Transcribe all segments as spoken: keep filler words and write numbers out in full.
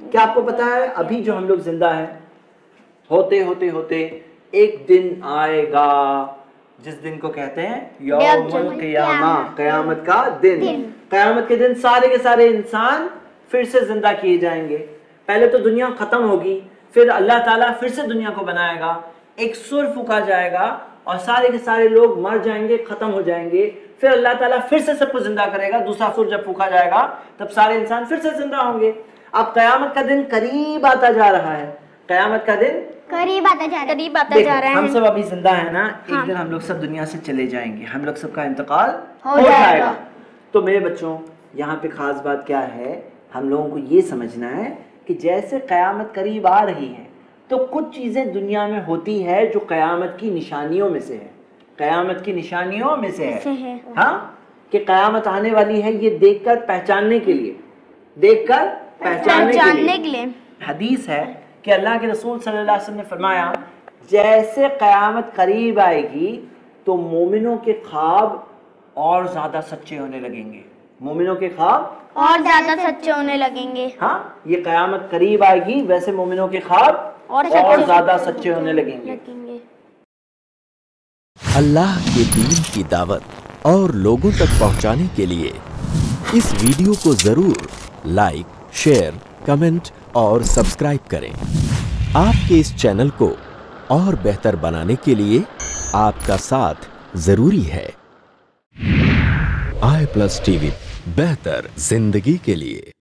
क्या आपको पता है अभी जो हम लोग जिंदा हैं, होते होते होते एक दिन आएगा जिस दिन को कहते हैं यौमुल क़ियामा, क़यामत का दिन। क़यामत के दिन सारे के सारे इंसान फिर से जिंदा किए जाएंगे। पहले तो दुनिया खत्म होगी, फिर अल्लाह ताला फिर से दुनिया को बनाएगा, एक सुर फूका जाएगा और सारे के सारे लोग मर जाएंगे, खत्म हो जाएंगे। फिर अल्लाह ताला फिर से सबको जिंदा करेगा, दूसरा सुर जब फूका जाएगा तब सारे इंसान फिर से जिंदा होंगे। अब क़यामत का दिन करीब आता जा रहा है, क़यामत का दिन करीब आता जा रहा है, करीब आता जा रहा है। हम सब अभी जिंदा है ना, हाँ। एक दिन हम लोग सब दुनिया से चले जाएंगे, हम लोग सबका इंतकाल हो, हो जाएगा। जाएगा। तो मेरे बच्चों यहाँ पे खास बात क्या है, हम लोगों को ये समझना है कि जैसे क़यामत करीब आ रही है तो कुछ चीज़ें दुनिया में होती है जो क़यामत की निशानियों में से है, क़यामत की निशानियों में से है, है। हाँ, कि क़यामत आने वाली है, ये देखकर पहचानने के लिए, देखकर पहचानने के लिए, के लिए हदीस है कि अल्लाह के रसूल सल्लल्लाहु अलैहि वसल्लम ने फरमाया जैसे क़यामत करीब आएगी तो मोमिनों के ख्वाब और ज़्यादा सच्चे होने लगेंगे, मोमिनों के ख्वाब और ज्यादा सच्चे होने लगेंगे। हाँ, ये क़यामत करीब आएगी वैसे मोमिनों के ख्वाब और और ज़्यादा सच्चे होने लगेंगे। अल्लाह के दीन की दावत और लोगों तक पहुंचाने के लिए इस वीडियो को जरूर लाइक, शेयर, कमेंट और सब्सक्राइब करें। आपके इस चैनल को और बेहतर बनाने के लिए आपका साथ जरूरी है। आई प्लस टीवी, बेहतर जिंदगी के लिए।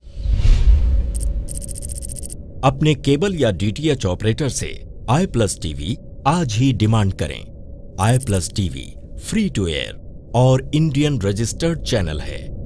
अपने केबल या डीटीएच ऑपरेटर से आई प्लस टीवी आज ही डिमांड करें। I plus TV free to air और इंडियन रजिस्टर्ड चैनल है।